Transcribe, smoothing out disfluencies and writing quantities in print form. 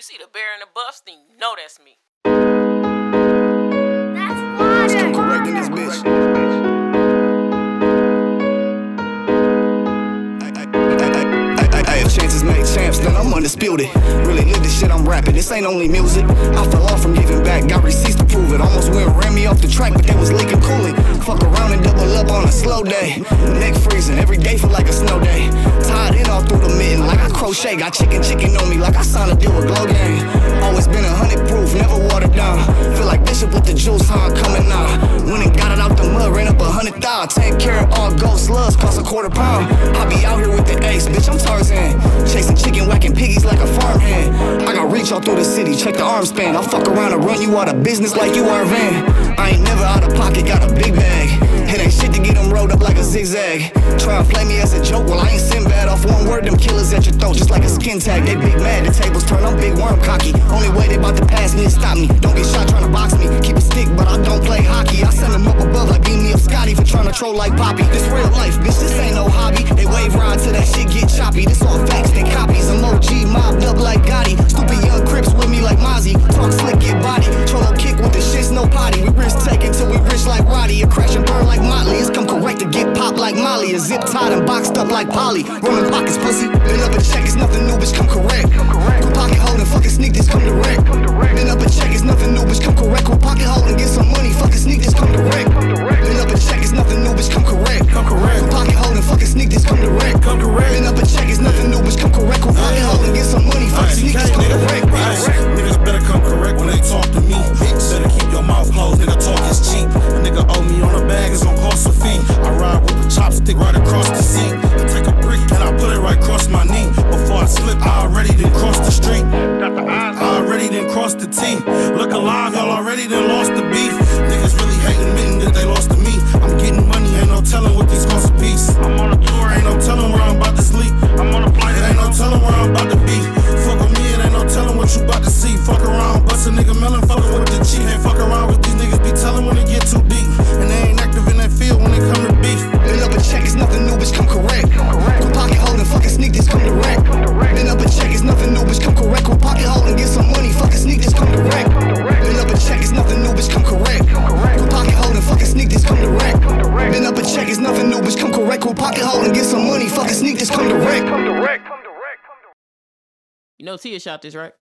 You see the bear and the buffs, then you know that's me. I'm correcting this bitch. If chances make champs, then I'm undisputed. Really live this shit I'm rapping, this ain't only music. I fell off from giving back, got receipts to prove it. Almost ran me off the track, but they was leaking coolant. Fuck around and double up on a slow day. Neck freezing, every day feel like a snow day. Tied in all through the mitten, like I crochet. Got chicken on me, like I signed a deal with Glow Gang. Always been 100 proof, never watered down. Feel like Bishop with the juice, huh, coming out. Went and got it out the mud, ran up 100,000. 10 carat all gold slugs, cost a $1/4. I be out here with the ace, bitch, I'm Tarzan. Chasing chicken, whacking piggies like a farmhand. I got reach all through the city, check the arm span. I'll fuck around and run you out of business like you are a van. I ain't never out of pocket, got a big bag. It ain't shit to get them rolled up like a zigzag. Try and play me as a joke, well I ain't Sinbad. Off one word, them killers at your throat, just like a skin tag. They big mad, the tables turn, I'm big worm cocky. Only way they bout to pass me is stop me. Don't get shot trying to box me, keep a stick, but I don't play hockey. I send them up above like beam me up Scotty for trying to troll like Poppy. This real life, bitch, this ain't no hobby. They wave ride till that shit get choppy. This all facts, they copies. I'm OG, mobbed up like Gotti. Stupid young Crips with me like Mozzie. Talk slick, get body. Cholo kick with the shits, no potty. We risk taking till we rich like Roddy. A crash and burn like Motley. It's come correct to get popped like Molly. A zip tied and boxed up like Polly. Rolling pockets, pussy. Been up a check, it's nothing new, bitch, come correct. Cool pocket holding, fucking sneak this, come direct. Been up a check, it's nothing new, bitch, come correct. Cool pocket holding, get some money, fucking sneak this, come direct. Been up a check, it's nothing new, bitch, come correct. Cool pocket holding, fucking sneak this, come direct. Been up a check, it's nothing new, bitch, come correct. Cool pocket holding, get some money, fucking sneak this, come direct. Niggas better come correct when they talk to me. Better keep your mouth closed, nigga, talk is cheap. A nigga owe me on a bag, it's gon' cost a fee. I ride with the chopstick right across the seat. I take a brick and I put it right across my knee. Before I slip, I already done crossed the street. I already done crossed the T. Look alive, y'all already done lost the beef. Niggas really hating, admitting that they lost to me. I'm getting money, ain't no telling what these cost a piece. I'm on a tour, ain't no telling where I'm about to sleep. I'm on a flight, it ain't no telling where I'm about to be. Fuck with me, it ain't no telling what you about to see. Fuck around, bust a nigga melon, fuck with the cheat. Ain't fuck around with these niggas, be telling when they get too deep. And they ain't active in that field when they come to beef. Been up a check, it's nothing new, bitch, come correct. Cool pocket holding, fucking sneak this, come direct. Been up a check, it's nothing new, bitch, come correct. Cool pocket holding, get some money, fucking sneak this, come direct. Been up a check, it's nothing new, bitch, come correct. Cool pocket holding, fucking sneak this, come direct. Been up a check, it's nothing new, bitch, come correct. Cool pocket holding, get some money, fucking sneak this, come direct. You know Tia shot this, right?